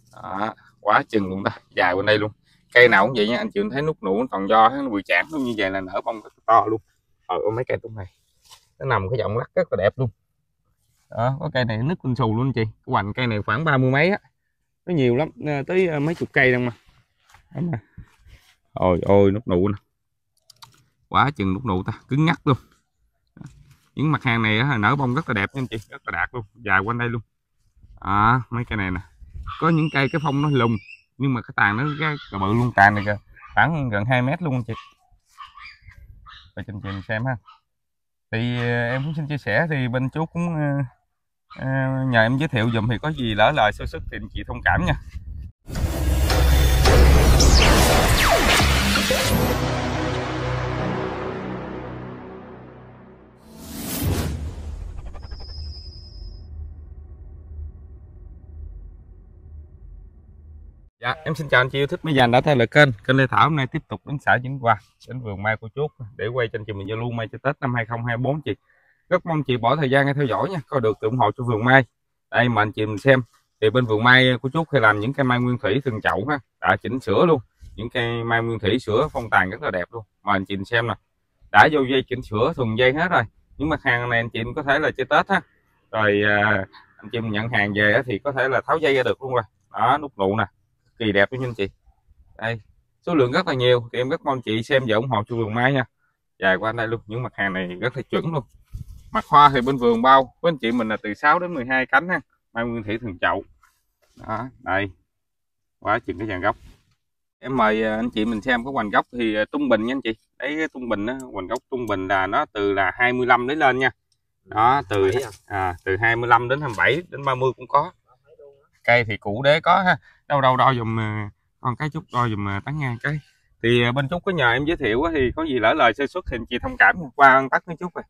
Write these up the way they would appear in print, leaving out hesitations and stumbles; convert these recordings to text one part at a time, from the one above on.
Đó, quá chừng luôn đó, dài bên đây luôn. Cây nào cũng vậy nha anh chị, thấy nút nụ toàn do nó bụi chạm nó như vậy là nở bông rất to luôn. Mấy cây tùng này nó nằm cái giọng lắc rất là đẹp luôn. Đó, có cây này nứt lên xù luôn anh chị. Cái hoành cây này khoảng 30 mấy á, nó nhiều lắm, tới mấy chục cây đâu mà. Ôi ôi nút nụ nè, quá chừng nút nụ ta, cứng ngắt luôn. Những mặt hàng này á, nở bông rất là đẹp nha anh chị, rất là đạt luôn, dài quanh đây luôn. Mấy cây này nè, có những cây cái phong nó lùn nhưng mà cái tàn nó cái bự luôn, tàn này kìa, khoảng gần 2 mét luôn anh chị. Để cho anh chị xem ha. Thì em cũng xin chia sẻ thì bên chú cũng nhờ em giới thiệu dùm, thì có gì lỡ lời sơ sức thì anh chị thông cảm nha. Dạ, em xin chào anh chị yêu thích mấy dàn đã theo lời kênh Lê Thảo. Hôm nay tiếp tục đến xã Vĩnh Hòa, đến vườn mai của Chốt để quay cho anh chị mình giao lưu mai cho Tết năm 2024 chị. Rất mong chị bỏ thời gian để theo dõi nha, coi được ủng hộ cho vườn mai. Đây mà anh chị mình xem thì bên vườn mai của Chốt hay làm những cây mai nguyên thủy từng chậu ha, đã chỉnh sửa luôn. Những cây mai nguyên thủy sửa phong tàn rất là đẹp luôn. Mà anh chị mình xem nè, đã vô dây chỉnh sửa thuần dây hết rồi. Những mặt hàng này anh chị mình có thể là chơi Tết ha. Rồi anh chị mình nhận hàng về thì có thể là tháo dây ra được luôn rồi. Đó, nút nụ nè, kỳ đẹp luôn anh chị. Đây, số lượng rất là nhiều thì em rất mong chị xem và ủng hộ cho vườn mai nha. Dài qua đây luôn, những mặt hàng này rất là chuẩn luôn. Mặt hoa thì bên vườn bao với anh chị mình là từ 6 đến 12 cánh ha, mai nguyên thủy thường chậu. Đó, đây quá chừng cái dàn gốc. Em mời anh chị mình xem cái hoành gốc thì trung bình nha anh chị. Đấy, cái trung bình đó, hoành gốc trung bình là nó từ là 25 đến lên nha. Đó, từ 25 đến 27 đến 30 cũng có. Cây thì củ đế có ha. Đâu đo dùm con cái chút, đo dùm tán ngang cái. Thì bên Trúc có nhờ em giới thiệu thì có gì lỡ lời sơ suất thì anh chị thông cảm qua tắt với Trúc rồi.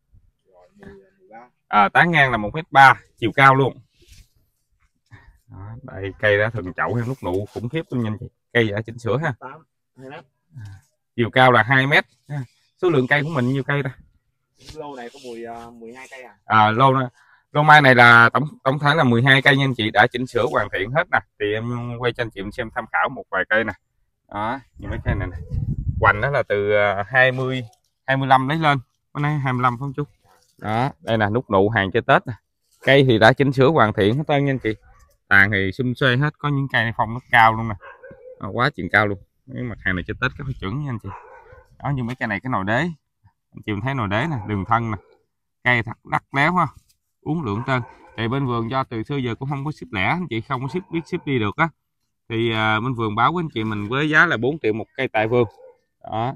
Tán ngang là 1m3, chiều cao luôn. Đó, đây cây đã thường chậu hay nút nụ khủng khiếp luôn nha anh chị. Cây đã chỉnh sửa ha. Chiều cao là 2m. Số lượng cây của mình nhiêu cây ta? Lô này có 12 cây à? Lô mai này là tổng thể là 12 cây nha anh chị, đã chỉnh sửa hoàn thiện hết nè. Thì em quay cho anh chị xem tham khảo một vài cây nè. Đó, như mấy cây này nè. Hoành đó là từ 25 lấy lên. Có này 25 không chú? Đó, đây là nút nụ hàng cho Tết nè. Cây thì đã chỉnh sửa hoàn thiện hết trơn nha anh chị. Tàn thì xum xuê hết, có những cây phong nó cao luôn nè. Quá chuyện cao luôn. Mấy mặt hàng này cho Tết rất là chuẩn nha anh chị. Đó, như mấy cây này cái nồi đế. Anh chị thấy nồi đế nè, đường thân nè. Cây thật đắt léo ha. Uống lượng trơn. Thì bên vườn do từ xưa giờ cũng không có ship lẻ, anh chị không có biết ship đi được á. Thì bên vườn báo với anh chị mình với giá là 4 triệu một cây tại vườn. Đó.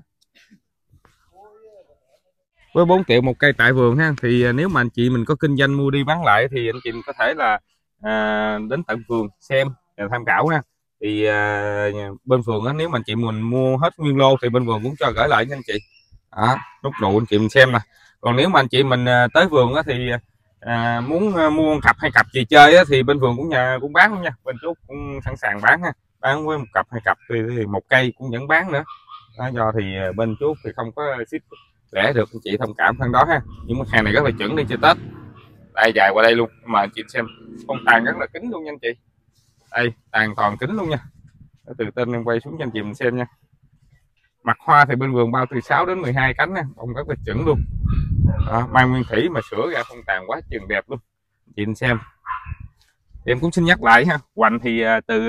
Với 4 triệu một cây tại vườn ha, thì nếu mà anh chị mình có kinh doanh mua đi bán lại thì anh chị mình có thể là đến tận vườn xem và tham khảo ha. Thì bên vườn á, nếu mà anh chị mình mua hết nguyên lô thì bên vườn cũng cho gửi lại nha anh chị. Đó, nút nụ anh chị mình xem nè. Còn nếu mà anh chị mình tới vườn á, thì muốn mua cặp hay cặp gì chơi á, thì bên vườn cũng bán luôn nha. Bên chú cũng sẵn sàng bán ha, bán với một cặp hay cặp thì một cây cũng vẫn bán nữa. Đó, do thì bên chú thì không có ship lẻ được, anh chị thông cảm phần đó ha. Nhưng mà hàng này rất là chuẩn đi chơi Tết. Đây dài qua đây luôn, mà anh chị xem con tàn rất là kín luôn nha anh chị. Đây tàn toàn kín luôn nha. Từ tên em quay xuống cho anh chị mình xem nha. Mặt hoa thì bên vườn bao từ 6 đến 12 cánh nha, bông rất là chuẩn luôn. Đó, mai nguyên thủy mà sửa ra phong tàn quá chừng đẹp luôn. Anh chị mình xem. Thì em cũng xin nhắc lại ha, hoành thì từ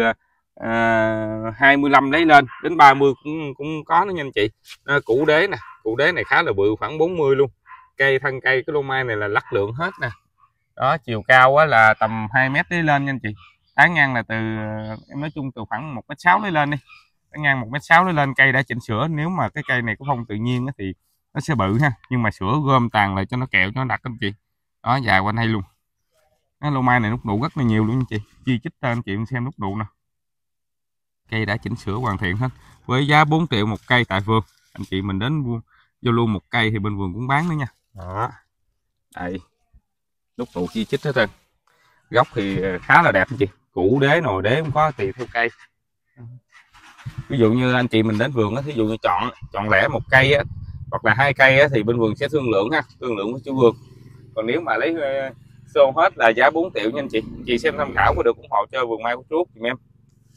25 lấy lên đến 30 cũng có nữa nha anh chị. Củ đế nè, củ đế này khá là bự, khoảng 40 luôn. Cây thân cây cái lô mai này là lắc lượng hết nè. Đó, chiều cao á, là tầm 2m lấy lên nha anh chị. Tán ngang là từ em nói chung từ khoảng 1m6 lấy lên đi. Tán ngang 1m6 lấy lên, cây đã chỉnh sửa. Nếu mà cái cây này có phong tự nhiên á, thì nó sẽ bự ha, nhưng mà sửa gom tàn lại cho nó kẹo cho nó đặc anh chị. Đó, dài quanh đây luôn. Cái lô mai này nút nụ rất là nhiều luôn anh chị, chi chít cho anh chị xem nút nụ nè. Cây đã chỉnh sửa hoàn thiện hết, với giá 4 triệu một cây tại vườn. Anh chị mình đến vô luôn một cây thì bên vườn cũng bán nữa nha. Đó, đây nút nụ chi chít hết trơn. Gốc thì khá là đẹp anh chị, củ đế nồi đế cũng có, tùy theo cây. Ví dụ như anh chị mình đến vườn á, thí dụ như chọn lẻ một cây á, hoặc là 2 cây á, thì bên vườn sẽ thương lượng ha, thương lượng với chủ vườn. Còn nếu mà lấy xô hết là giá 4 triệu nha anh chị. Chị xem tham khảo có được ủng hộ cho vườn mai của chú giùm em.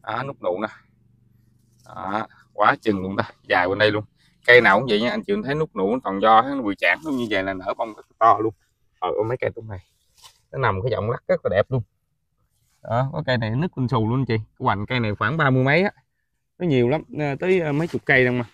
Đó, nút nụ nè. Đó, quá chừng luôn ta, dài bên đây luôn. Cây nào cũng vậy nha anh chị, thấy nút nụ toàn do nó bị chạm nó như vậy là nở bông rất to luôn. Mấy cây tùng này nó nằm cái giọng lắc rất là đẹp luôn. Đó, có cây này nứt tinh xù luôn anh chị. Cái hoành cây này khoảng 30 mấy á, nó nhiều lắm, tới mấy chục cây đâu mà.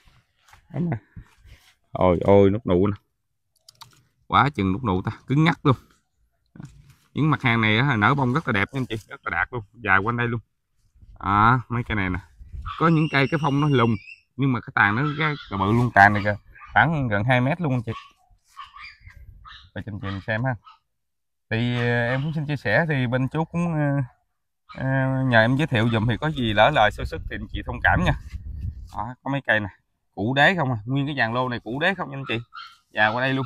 Ôi nút nụ nè, quá chừng nút nụ ta, cứng ngắt luôn. Những mặt hàng này nở bông rất là đẹp nha anh chị, rất là đạt luôn, dài quanh đây luôn. Mấy cây này nè, có những cây cái phong nó lùng nhưng mà cái tàn nó cái bự luôn, tàn này kìa, khoảng gần 2 mét luôn anh chị. Và cho anh chị mình xem ha. Thì em cũng xin chia sẻ thì bên chú cũng nhờ em giới thiệu dùm, thì có gì lỡ lời sơ sức thì anh chị thông cảm nha. Có mấy cây nè, củ đế không nguyên cái dàn lô này củ đế không nha anh chị, dài qua đây luôn.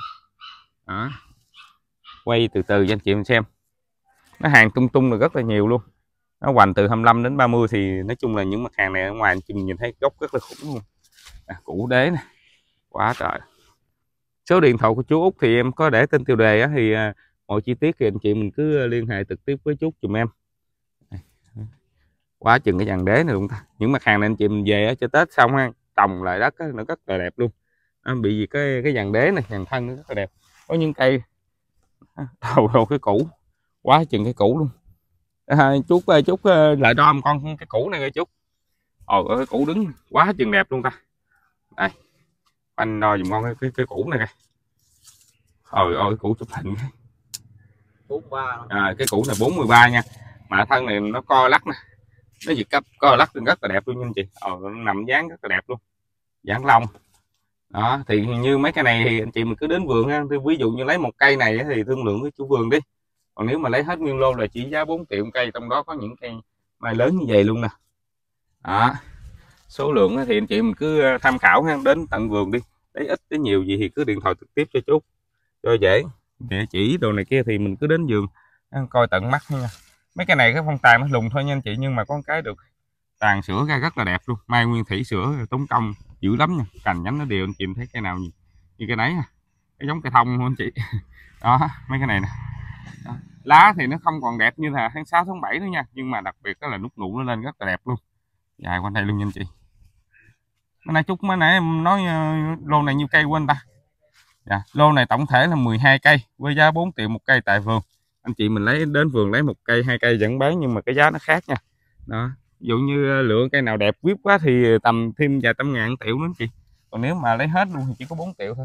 Quay từ từ cho anh chị mình xem, nó hàng tung tung là rất là nhiều luôn, nó hoành từ 25 đến 30 thì nói chung là những mặt hàng này ở ngoài anh chị mình nhìn thấy gốc rất là khủng luôn. Củ đế nè, quá trời. Số điện thoại của chú Út thì em có để trên tiêu đề á, thì mọi chi tiết thì anh chị mình cứ liên hệ trực tiếp với chú giùm em. Quá chừng cái dàn đế này luôn ta. Những mặt hàng này anh chị mình về cho Tết xong ha, trồng lại đất nó rất là đẹp luôn. Bị gì cái dàn đế này, dàn thân nó rất là đẹp. Có những cây đầu cái củ, quá chừng cái củ luôn. Chút lại đo con cái củ này coi chút. Cái củ đứng quá chừng đẹp luôn ta. Đây, anh đo dùm con cái củ này kìa. Cái củ chụp hình 43. Cái củ này 43 nha, mà thân này nó co lắc nè, nó giật cấp co lắc rất là đẹp luôn anh chị. Nó nằm dáng rất là đẹp luôn, dáng lông. Đó thì như mấy cái này thì anh chị mình cứ đến vườn ha, thì ví dụ như lấy một cây này thì thương lượng với chủ vườn đi, còn nếu mà lấy hết nguyên lô là chỉ giá 4 triệu cây, trong đó có những cây mai lớn như vậy luôn nè. Số lượng thì anh chị mình cứ tham khảo ha, đến tận vườn đi, lấy ít lấy nhiều gì thì cứ điện thoại trực tiếp cho chú cho dễ. Địa chỉ đồ này kia thì mình cứ đến vườn coi tận mắt nha. Mấy cái này cái phong tàn nó lùng thôi nha anh chị, nhưng mà có cái được tàn sữa ra rất là đẹp luôn, mai nguyên thủy sữa tốn công dữ lắm nha, cành nhánh nó đều anh chị thấy cái nào như cái nấy cái giống cây thông luôn anh chị. Đó mấy cái này nè. Lá thì nó không còn đẹp như là tháng 6 tháng 7 nữa nha, nhưng mà đặc biệt đó là nút nụ nó lên rất là đẹp luôn, dài quanh đây luôn nha anh chị. Cái này chút mới nãy em nói lô này nhiêu cây quên ta. Lô này tổng thể là 12 cây với giá 4 triệu một cây tại vườn. Anh chị mình lấy đến vườn lấy 1 cây 2 cây vẫn bán, nhưng mà cái giá nó khác nha. Đó, ví dụ như lựa cây nào đẹp vip quá thì tầm thêm vài trăm ngàn triệu nữa anh chị, còn nếu mà lấy hết luôn thì chỉ có 4 triệu thôi.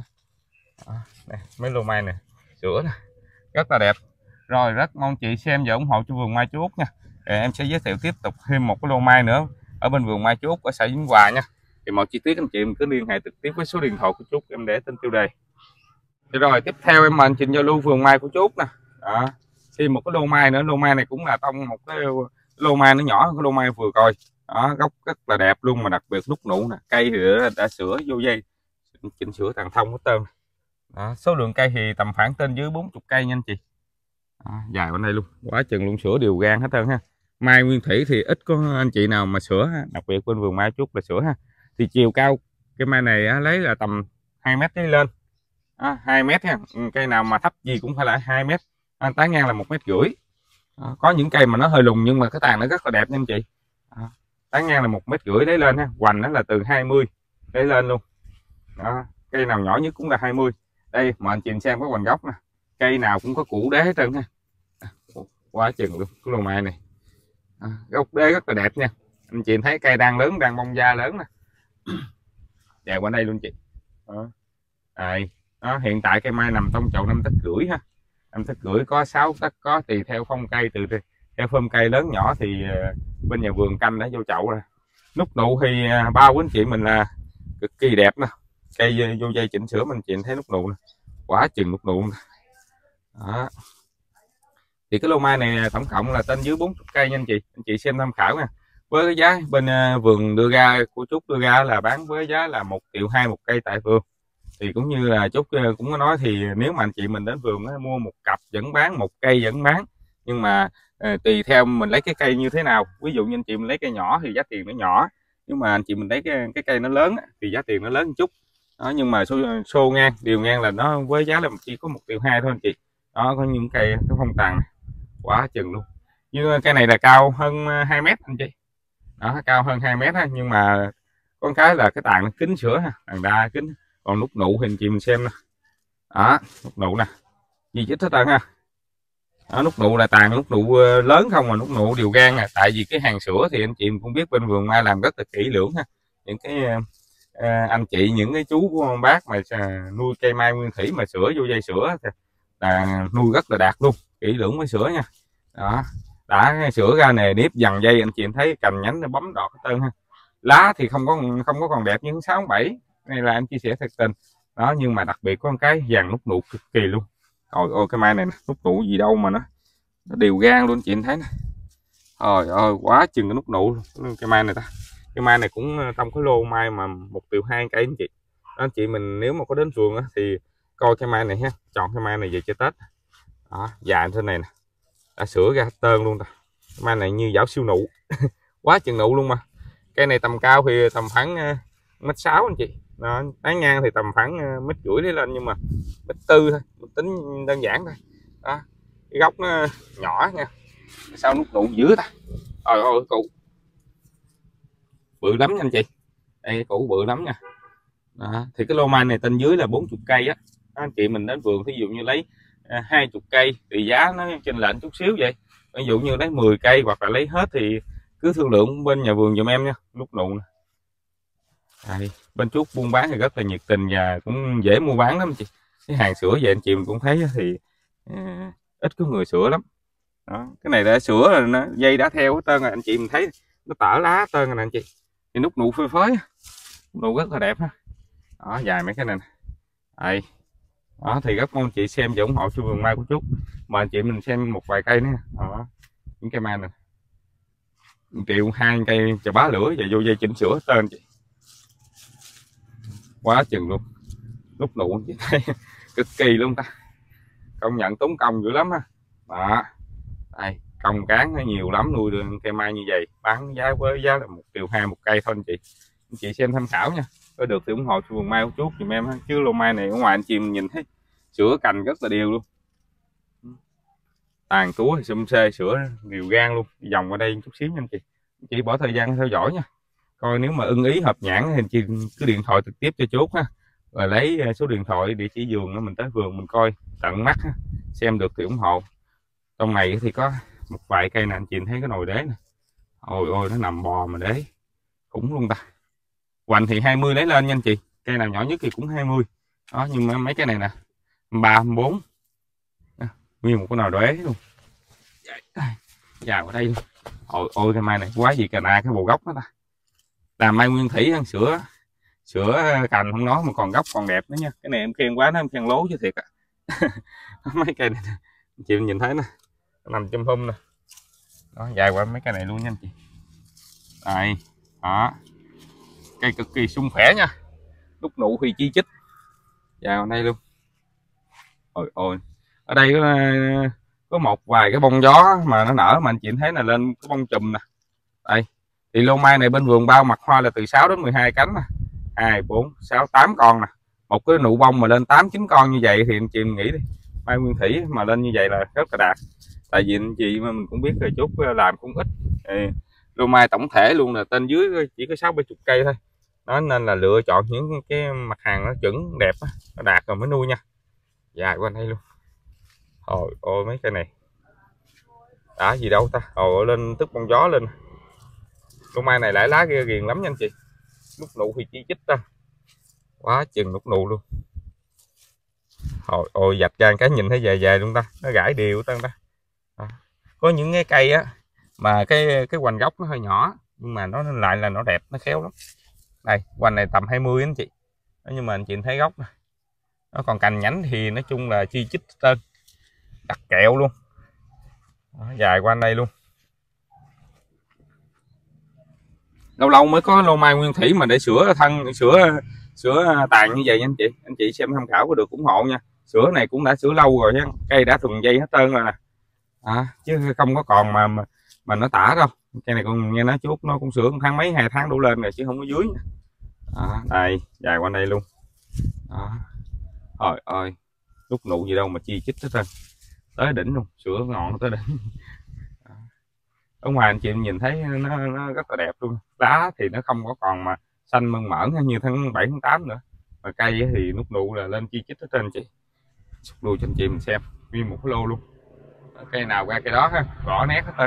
Đây, mấy lô mai nè, sữa nè, rất là đẹp. Rồi rất mong chị xem và ủng hộ cho vườn mai chú Út nha. Em sẽ giới thiệu tiếp tục thêm một cái lô mai nữa ở bên vườn mai chú Út ở xã Vĩnh Hòa nha. Thì mọi chi tiết anh chị mình cứ liên hệ trực tiếp với số điện thoại của chú Út em để trên tiêu đề. Rồi tiếp theo em mời anh chị giao lưu vườn mai của chú Út nè. Thì một cái lô mai nữa, lô mai này cũng là trong một cái lô mai nó nhỏ hơn cái lô mai vừa coi. Gốc rất là đẹp luôn, mà đặc biệt nút nụ nè, cây thì đã sửa vô dây, chỉnh sửa tàn thông hết trơn. Số lượng cây thì tầm khoảng trên dưới 40 cây nha anh chị. Dài ở đây luôn, quá chừng luôn, sữa đều gan hết trơn ha. Mai nguyên thủy thì ít có anh chị nào mà sửa ha, đặc biệt bên vườn mai chút là sửa ha. Thì chiều cao cái mai này lấy là tầm 2 mét đi lên, 2 mét ha. Cây nào mà thấp gì cũng phải là 2 mét, tán ngang là 1,5 mét. Có những cây mà nó hơi lùng nhưng mà cái tàn nó rất là đẹp nha anh chị. Tán ngang là 1,5 mét đấy lên ha, hoành nó là từ 20 đấy lên luôn. Cây nào nhỏ nhất cũng là 20. Đây mà anh chị xem cái hoành gốc nè, cây nào cũng có củ đế hết trơn ha. Quá chừng luôn cái lô mai này. Gốc đế rất là đẹp nha, anh chị thấy cây đang lớn, đang bông da lớn nè. Dài qua đây luôn chị. Hiện tại cây mai nằm trong chậu 5,5 tấc ha, 5,5 tấc, có 6 tấc, có tùy theo phong cây, theo phơm cây lớn nhỏ thì bên nhà vườn canh đã vô chậu rồi. Nút nụ thì bao của anh chị mình là cực kỳ đẹp nè, cây vô dây chỉnh sửa mình chị thấy nút nụ nè, quá chừng nút nụ nè. Thì cái lô mai này tổng cộng là trên dưới 40 cây nha anh chị xem tham khảo nha. Với cái giá bên vườn đưa ra của Trúc đưa ra là bán với giá là 1,2 triệu một cây tại vườn. Thì cũng như là Trúc cũng có nói, thì nếu mà anh chị mình đến vườn mua một cặp vẫn bán, một cây vẫn bán, nhưng mà tùy theo mình lấy cái cây như thế nào. Ví dụ như anh chị mình lấy cây nhỏ thì giá tiền nó nhỏ, nhưng mà anh chị mình lấy cái cây nó lớn thì giá tiền nó lớn một chút. Nhưng mà xô ngang điều ngang là nó với giá là chỉ có 1,2 triệu thôi anh chị. Có những cây cái phong tàn này, quá chừng luôn. Như cây này là cao hơn 2 mét anh chị. đó, cao hơn 2 mét ha, nhưng mà con cái là cái tàn nó kín sữa ha, đàn đa kín. Còn nút nụ thì anh chị mình xem nè, đó nút nụ nè, gì chích hết trơn ha. Đó, nút nụ là tàn nút nụ lớn không, mà nút nụ đều gan nè. Tại vì cái hàng sữa thì anh chị cũng biết bên vườn mai làm rất là kỹ lưỡng ha. Những cái anh chị, những cái chú của bác mà nuôi cây mai nguyên thủy mà sữa vô dây sữa thì là nuôi rất là đạt luôn, kỹ lưỡng với sữa nha. Đó, đã sữa ra nề nếp dằn dây, anh chị thấy cành nhánh nó bấm đọt hết trơn ha. Lá thì không có còn đẹp như 6 7, này là em chia sẻ thật tình đó. Nhưng mà đặc biệt có một cái vàng nút nụ cực kỳ luôn. Ôi cái mai này nè, nút nụ gì đâu mà nó đều gan luôn, chị thấy nè. Trời ơi quá chừng cái nút nụ luôn cái mai này ta. Cái mai này cũng trong cái lô mai mà 1,2 triệu cây anh chị. Đó, anh chị mình nếu mà có đến vườn á, thì coi cái mai này ha, chọn cái mai này về chơi Tết. Đó, dài thế này nè, đã sữa ra tơn luôn rồi. Cái mai này như giảo siêu nụ quá chừng nụ luôn mà. Cây này tầm cao thì tầm khoảng 1,6 m anh chị. Đó, tán ngang thì tầm khoảng 1,5 m lên, nhưng mà 1,4 m thôi, mình tính đơn giản thôi. Đó, cái gốc nó nhỏ nha. Sao nút nụ dữ ta. Trời ơi cụ bự lắm nha anh chị, đây cụ bự lắm nha. Đó, thì cái lô mai này tên dưới là 40 cây á. Anh chị mình đến vườn ví dụ như lấy 20 cây thì giá nó chênh lệch chút xíu vậy. Ví dụ như lấy 10 cây hoặc là lấy hết thì cứ thương lượng bên nhà vườn giùm em nha. Nút nụ nè. Đây, bên chút buôn bán thì rất là nhiệt tình và cũng dễ mua bán lắm anh chị. Cái hàng sữa về anh chị mình cũng thấy thì ít có người sữa lắm. Đó, cái này đã sữa rồi, nó dây đã theo hết trơn rồi, anh chị mình thấy nó tở lá hết trơn rồi nè anh chị. Thì nút nụ phơi phới, nút nụ rất là đẹp ha. Đó, dài mấy cái này nè. Đây. Đó thì rất mong chị xem và ủng hộ cho vườn mai của Trúc. Mời anh chị mình xem một vài cây nữa. Đó, những cây mai này 1,2 triệu cây chà bá lửa và vô dây chỉnh sữa hết trơn chị. Quá chừng luôn. Nút nụ chị thấy cực kỳ luôn ta. Công nhận tốn công dữ lắm ha. Đó. Đây, công cán nó nhiều lắm, nuôi được cây mai như vậy bán giá với giá là 1,2 triệu một cây thôi anh chị xem tham khảo nha. Có được thì ủng hộ cho vườn mai của Trúc giùm em ha. Chứ lô mai này ở ngoài anh chị mình nhìn thấy sữa cành rất là đều luôn, tàn túa thì xum xê, sữa đều gan luôn. Đi vòng qua đây chút xíu nha anh chị bỏ thời gian theo dõi nha. Coi nếu mà ưng ý hợp nhãn thì anh chị cứ điện thoại trực tiếp cho Trúc ha, rồi lấy số điện thoại địa chỉ vườn đó, mình tới vườn mình coi tận mắt ha. Xem được thì ủng hộ. Trong này thì có một vài cây nè anh chị thấy cái nồi đế nè. Ôi nó nằm bò mà đế cũng luôn ta. Hoành thì 20 lấy lên nha anh chị, cây nào nhỏ nhất thì cũng 20. Đó, nhưng mà mấy cái này nè 3 4 nguyên một cái nồi đế luôn, vào ở đây luôn. Ôi cái mai này quá gì cà na cái bộ gốc đó ta. Làm mai nguyên thủy ăn sữa cành không nói mà còn gốc còn đẹp nữa nha. Cái này em khen quá, nó em khen lố chứ thiệt á. Mấy cây này chị nhìn thấy nè, nằm trong hôm nè. Đó, dài qua mấy cây này luôn nha anh chị. Đây, đó. Cây cực kỳ sung khỏe nha. Nút nụ thì chi chít. Vào đây luôn. Ôi. Ở đây có một vài cái bông gió mà nó nở mà anh chị thấy là lên cái bông chùm nè. Đây. Thì lô mai này bên vườn bao mặt hoa là từ 6 đến 12 cánh nè. 2 4 6 8 con nè. Một cái nụ bông mà lên 8 9 con như vậy thì anh chị nghĩ đi. Mai nguyên thủy mà lên như vậy là rất là đạt. Tại vì anh chị mà mình cũng biết rồi, Trúc làm cũng ít. Lô mai tổng thể luôn là tên dưới chỉ có 60 70 cây thôi. Đó nên là lựa chọn những cái mặt hàng nó chuẩn đẹp nó đạt rồi mới nuôi nha. Dài qua đây luôn. Ôi mấy cây này đã gì đâu ta. Lên tức bông gió lên. Lô mai này lại lá ghê ghiền lắm nha anh chị. Nút nụ thì chi chít ta, quá chừng nút nụ luôn. Ôi dạch ra cái nhìn thấy dài luôn ta, nó gãy đều ta. Có những cái cây á mà cái hoành gốc nó hơi nhỏ nhưng mà nó lại là nó đẹp, nó khéo lắm. Đây hoành này tầm 20 anh chị. Đó, nhưng mà anh chị thấy gốc này. Nó còn cành nhánh thì nói chung là chi chít tên đặt kẹo luôn. Đó, dài qua đây luôn. Lâu lâu mới có lô mai nguyên thủy mà để sữa tàn như vậy nha anh chị xem tham khảo có được ủng hộ nha. Sữa này cũng đã sữa lâu rồi nha, cây đã thuần dây hết trơn rồi nè. Chứ không có còn mà nó tả đâu. Cây này còn nghe nói Trúc nó cũng sữa tháng mấy 2 tháng đổ lên rồi chứ không có dưới. Đây dài qua đây luôn. Đó. Ôi lúc nụ gì đâu mà chi chít hết trơn, tới đỉnh luôn, sữa ngọn tới đỉnh. Ở ngoài anh chị em nhìn thấy nó rất là đẹp luôn, lá thì nó không có còn mà xanh mơn mởn như tháng 7 tháng 8 nữa, và cây thì nút nụ là lên chi chít hết trên chị. Xúc đuôi cho anh chị mình xem nguyên một cái lô luôn, cây nào ra cây đó ha, rõ nét hết trơn,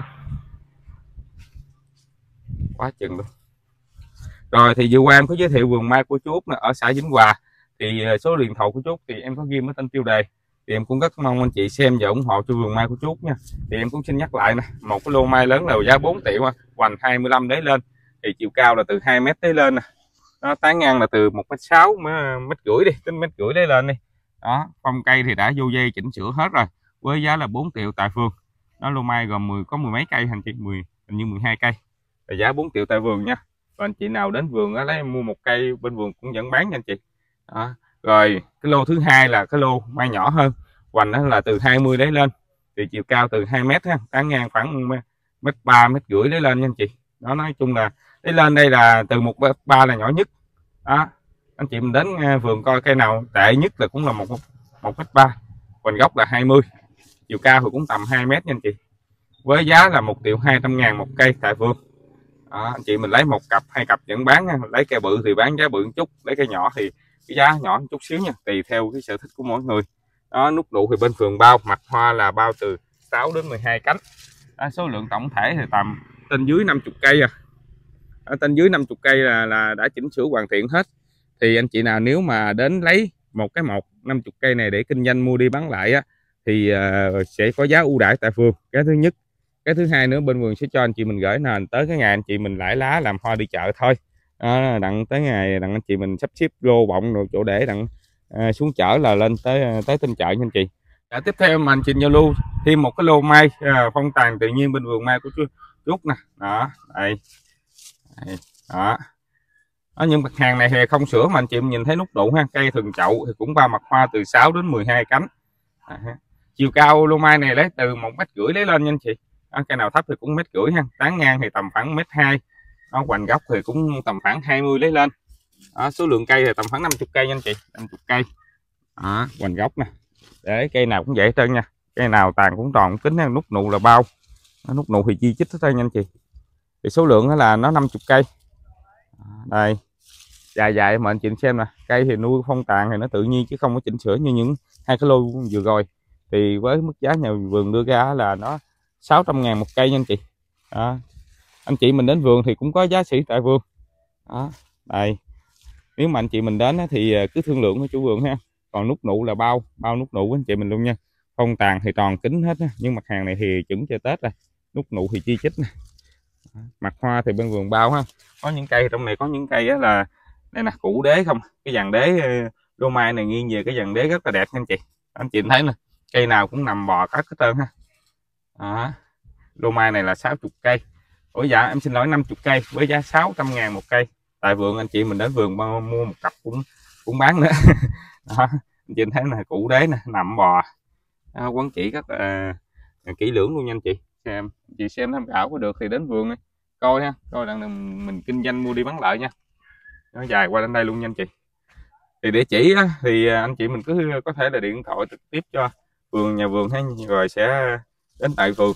quá chừng luôn. Rồi thì vừa qua em có giới thiệu vườn mai của chú Út ở xã Vĩnh Hòa, thì số điện thoại của chú Út thì em có ghi ở tên tiêu đề, thì em cũng rất mong anh chị xem và ủng hộ cho vườn mai của chú Út nha. Thì em cũng xin nhắc lại nè, một cái lô mai lớn là giá 4 triệu, hoành 25 đế lên, thì chiều cao là từ 2 mét đế lên nè, nó tán ngang là từ 1,6 mét rưỡi đi, tính mét rưỡi đế lên đi. Đó, phong cây thì đã vô dây chỉnh sửa hết rồi, với giá là 4 triệu tại vườn. Nó lô mai gồm có mười mấy cây, hình như 12 cây, và giá 4 triệu tại vườn nha. Và anh chị nào đến vườn á, lấy mua một cây bên vườn cũng vẫn bán nha anh chị. Đó. Rồi cái lô thứ hai là cái lô mai nhỏ hơn, hoành nó là từ 20 đấy lên, thì chiều cao từ 2 mét ha, tán ngang khoảng mét 3 mét rưỡi đấy lên nha anh chị. Đó, nói chung là đấy lên đây là từ 1,3 là nhỏ nhất. Đó, anh chị mình đến vườn coi cây nào tệ nhất là cũng là 1,3, hoành gốc là 20, chiều cao thì cũng tầm 2 mét nha anh chị, với giá là 1.200.000 một cây tại vườn. Đó, anh chị mình lấy một cặp hai cặp vẫn bán, lấy cây bự thì bán giá bự một chút, lấy cây nhỏ thì cái giá nhỏ một chút xíu nha, tùy theo cái sở thích của mỗi người. Đó, nút nụ thì bên vườn bao mặt hoa là bao từ 6 đến 12 cánh. Đó, số lượng tổng thể thì tầm trên dưới 50 cây à. Ở trên dưới 50 cây là đã chỉnh sửa hoàn thiện hết. Thì anh chị nào nếu mà đến lấy một 50 cây này để kinh doanh mua đi bán lại á, thì sẽ có giá ưu đãi tại vườn, cái thứ nhất. Cái thứ hai nữa, bên vườn sẽ cho anh chị mình gửi nền tới cái ngày anh chị mình lãi lá làm hoa đi chợ thôi. Đó, đặng tới ngày đặng anh chị mình sắp xếp lô bọng rồi chỗ để đặng xuống chợ là lên tới tên chợ nha anh chị. Tiếp theo mà anh chị giao lưu thêm một cái lô mai phong tàn tự nhiên bên vườn mai của chú Út nè. Đó, đây. Đó. Đó, những mặt hàng này thì không sửa mà anh chị nhìn thấy nút nụ ha, cây thường chậu thì cũng ba mặt hoa từ 6 đến 12 cánh. Chiều cao lô mai này lấy từ 1,5 mét lấy lên nha anh chị. Cây nào thấp thì cũng 1,5 mét ha, tán ngang thì tầm khoảng 1,2 mét. Đó, hoành gốc thì cũng tầm khoảng 20 lấy lên. Đó, số lượng cây thì tầm khoảng 50 cây nha anh chị, 50 cây. Đó, hoành gốc nè, để cây nào cũng vậy hết trơn nha, cây nào tàn cũng tròn kính, nút nụ là bao. Nút nụ thì chi chít hết trơn nha anh chị. Thì số lượng là nó 50 cây. Đây, dài mà anh chị xem nè, cây thì nuôi phong tàn thì nó tự nhiên chứ không có chỉnh sửa như những hai cái lô vừa rồi. Thì với mức giá nhà vườn đưa ra là nó 600.000 một cây nha anh chị. Đó, anh chị mình đến vườn thì cũng có giá sỉ tại vườn. Đó, đây, nếu mà anh chị mình đến thì cứ thương lượng với chủ vườn ha. Còn nút nụ là bao nút nụ với anh chị mình luôn nha, phong tàn thì tròn kính hết á. Nhưng mặt hàng này thì chuẩn cho Tết rồi, nút nụ thì chi chít nè. Mặt hoa thì bên vườn bao ha. Có những cây trong này, có những cây á là đây nè, củ đế không, cái dàn đế lô mai này nghiêng về cái dàn đế rất là đẹp nha anh chị. Anh chị thấy nè, cây nào cũng nằm bò cắt hết trơn ha. Đó, lô mai này là 60 cây. Ủa dạ em xin lỗi, 50 cây với giá 600.000 một cây tại vườn. Anh chị mình đến vườn mua một cặp cũng bán nữa. Đó, anh chị thấy nè, củ đế nè, nằm bò. Đó, quấn chỉ rất kỹ lưỡng luôn nha anh chị. Chị xem tham khảo có được thì đến vườn đi coi ha, coi đặng mình kinh doanh mua đi bán lại nha. Nó dài qua đến đây luôn nha anh chị. Thì địa chỉ á, thì anh chị mình cứ có thể là điện thoại trực tiếp cho nhà vườn hay rồi sẽ đến tại vườn.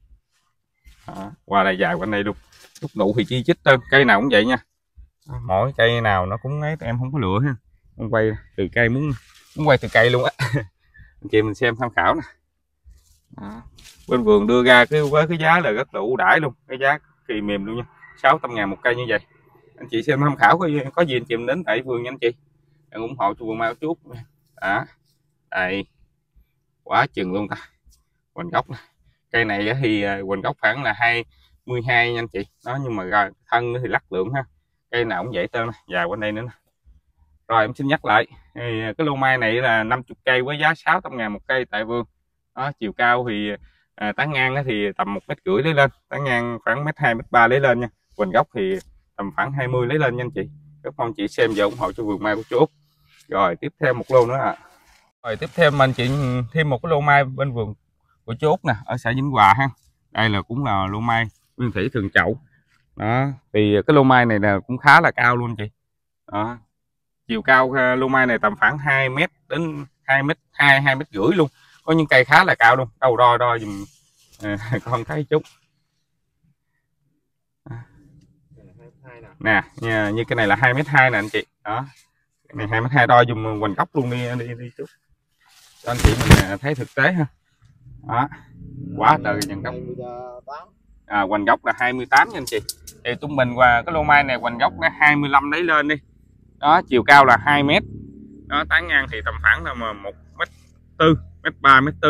Qua đây dài qua đây luôn, nút nụ thì chi chít hơn, cây nào cũng vậy nha. Mỗi cây nào nó cũng ấy, em không có lựa ha, em quay từ cây, muốn quay từ cây luôn á. Anh chị mình xem tham khảo nè. Bên vườn đưa ra với cái giá là rất là ưu đãi luôn, cái giá kỳ mềm luôn nha, 600.000 một cây như vậy. Anh chị xem tham khảo, có gì anh chị đến tại vườn nha anh chị, em ủng hộ cho vườn mai chút. Đây, quá chừng luôn ta. Hoành gốc này, cây này thì hoành gốc khoảng là 22 nha anh chị. Đó, nhưng mà thân thì lắc lượng ha, cây nào cũng vậy trơn, dài qua đây nữa nè. Rồi em xin nhắc lại, cái lô mai này là 50 cây với giá 600.000 một cây tại vườn. Đó, chiều cao thì tán ngang thì tầm 1,5 mét lấy lên, tán ngang khoảng 1,2 mét 3 lấy lên nha. Hoành gốc thì tầm khoảng 20 lấy lên nha anh chị. Rất mong chị xem và ủng hộ cho vườn mai của chú Út. Rồi tiếp theo một lô nữa Rồi tiếp theo mình chị thêm một cái lô mai bên vườn của chú Út nè, ở xã Vĩnh Hòa ha. Đây là cũng là lô mai nguyên thủy thường chậu. Đó, thì cái lô mai này là cũng khá là cao luôn chị. Đó, chiều cao lô mai này tầm khoảng 2 mét đến 2 mét 2 mét rưỡi luôn. Có những cây khá là cao luôn, đâu đo dùm con thấy chút. nè như cái này là 2m2 nè anh chị, đó cái này 2m2, đo dùng hoành góc luôn đi chút cho anh chị mình thấy thực tế ha. Đó quá trời dàn góc. Hoành góc là 28 nha anh chị, thì trung bình qua cái lô mai này hoành góc nó 25 đấy lên đi, đó chiều cao là 2m, đó tán ngang thì tầm khoảng là 1m4, m3, m4.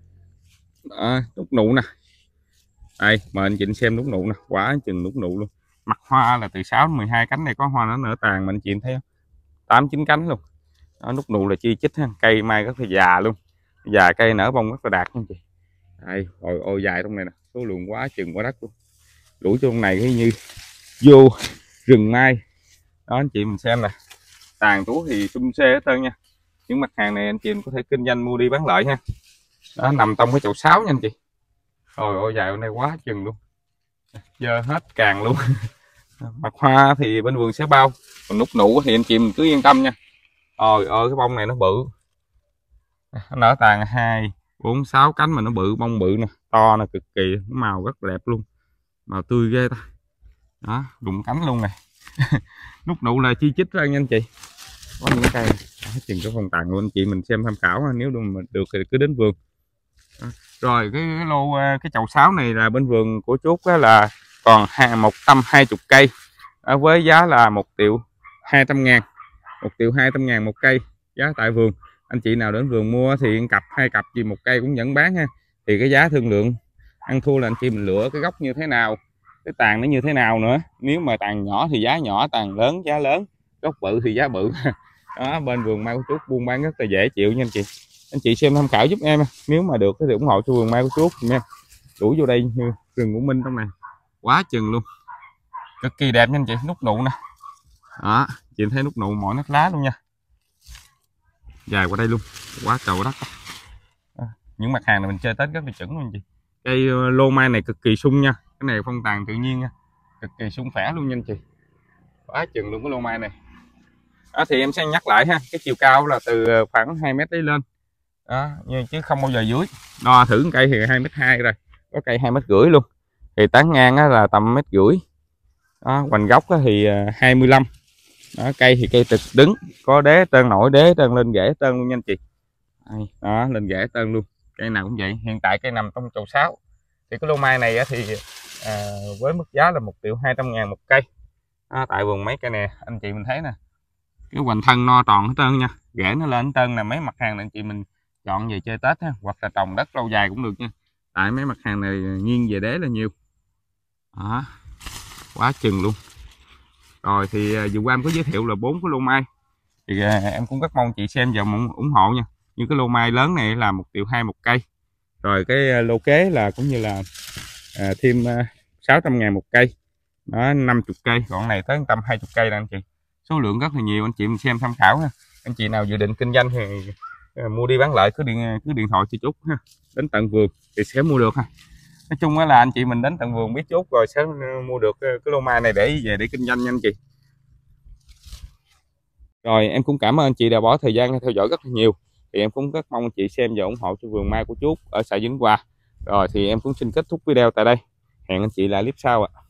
Nút nụ nè, đây mời anh chị xem nút nụ nè, quá chừng nút nụ luôn. Mặt hoa là từ 6 đến 12 cánh, này có hoa nó nở tàn mà anh chị thấy không, 8 9 cánh luôn. Đó, nút nụ là chi chít ha, cây mai rất là già luôn, già cây nở bông rất là đạt nha anh chị. Đây ôi dài trong này nè, số lượng quá chừng quá đất luôn, lũ trong này cái như vô rừng mai. Đó anh chị mình xem nè, tàn túa thì sum xê hết trơn nha. Những mặt hàng này anh chị có thể kinh doanh mua đi bán lại ha. Đó nằm trong cái chậu sáo nha anh chị. Ôi dài hôm nay quá chừng luôn, dơ hết càng luôn. Mặt hoa thì bên vườn sẽ bao, còn nút nụ thì anh chị mình cứ yên tâm nha. Ôi cái bông này nó bự, nó nở tàn 2 4 6 cánh mà nó bự, bông bự nè, to nè, cực kỳ, màu rất đẹp luôn, màu tươi ghê ta. Đó đụng cánh luôn này. Nút nụ là chi chít ra nha anh chị, có những cây chừng cái phong tàn luôn anh chị mình xem tham khảo, nếu được thì cứ đến vườn. Rồi cái lô cái chậu sáo này là bên vườn của Chốt là còn 120 cây, với giá là 1.200.000, 1.200.000 một cây giá tại vườn. Anh chị nào đến vườn mua thì cặp 2 cặp gì một cây cũng vẫn bán ha, thì cái giá thương lượng ăn thua là anh chị mình lựa cái gốc như thế nào, cái tàn nó như thế nào nữa. Nếu mà tàn nhỏ thì giá nhỏ, tàn lớn giá lớn, gốc bự thì giá bự. Đó bên vườn mai của Chốt buôn bán rất là dễ chịu nha anh chị. Anh chị xem tham khảo giúp em, nếu mà được thì ủng hộ cho vườn mai của Chốt nha. Đuổi vô đây như rừng của Minh trong này quá chừng luôn, cực kỳ đẹp nha anh chị. Nút nụ nè, đó chị thấy nút nụ mọi nát lá luôn nha, dài qua đây luôn, quá trời quá đất. Những mặt hàng này mình chơi Tết rất là chuẩn luôn anh chị. Cây lô mai này cực kỳ sung nha, cái này phong tàn tự nhiên nha, cực kỳ sung khỏe luôn nha anh chị, quá chừng luôn cái lô mai này. Đó thì em sẽ nhắc lại ha, cái chiều cao là từ khoảng 2m đấy lên, đó chứ không bao giờ dưới. Đo thử cây thì 2m2 rồi, có cây 2m5 luôn, thì tán ngang là tầm 1m5. Đó hoành gốc thì 25. Đó cây thì cây trực đứng, có đế trơn, nổi đế trơn, lên rễ trơn luôn nha anh chị. Đó lên rễ trơn luôn, cây nào cũng vậy. Hiện tại cây nằm trong chậu sáo, thì cái lô mai này thì với mức giá là 1.200.000 một cây. Tại vườn mấy cây nè anh chị mình thấy nè, cái hoành thân no tròn hết trơn nha, rễ nó lên hết trơn nè. Mấy mặt hàng này anh chị mình chọn về chơi Tết ha, hoặc là trồng đất lâu dài cũng được nha, tại mấy mặt hàng này nghiêng về đế là nhiều. Đó quá chừng luôn. Rồi thì vừa qua em có giới thiệu là 4 cái lô mai, thì em cũng rất mong chị xem và ủng hộ nha. Như cái lô mai lớn này là 1.200.000 một cây, rồi cái lô kế là cũng như là thêm 600.000 một cây, đó 50 cây, còn này tới 120 cây nè anh chị. Số lượng rất là nhiều, anh chị mình xem tham khảo ha. Anh chị nào dự định kinh doanh thì mua đi bán lại cứ điện thoại cho Chốt ha, đến tận vườn thì sẽ mua được ha. Nói chung là anh chị mình đến tận vườn biết Chốt rồi sẽ mua được cái lô mai này để về để kinh doanh nha anh chị. Rồi em cũng cảm ơn anh chị đã bỏ thời gian theo dõi rất là nhiều, thì em cũng rất mong anh chị xem và ủng hộ cho vườn mai của Chốt ở xã Vĩnh Hòa. Rồi thì em cũng xin kết thúc video tại đây, hẹn anh chị lại clip sau ạ.